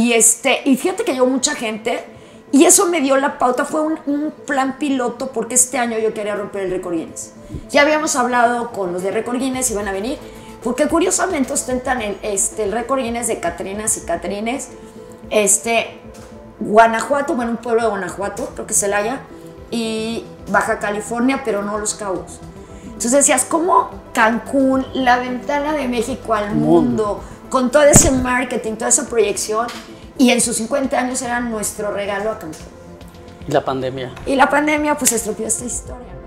y fíjate que llegó mucha gente y eso me dio la pauta, fue un plan piloto porque este año yo quería romper el récord Guinness. Ya habíamos hablado con los de récord Guinness, iban a venir, porque curiosamente ostentan el récord Guinness de Catrinas y Catrines, Guanajuato, bueno, un pueblo de Guanajuato, creo que es Celaya, y Baja California, pero no Los Cabos. Entonces decías, ¿cómo Cancún, la ventana de México al mundo, con todo ese marketing, toda esa proyección, y en sus 50 años era nuestro regalo a Cancún? Y la pandemia. Y la pandemia pues estropeó esta historia.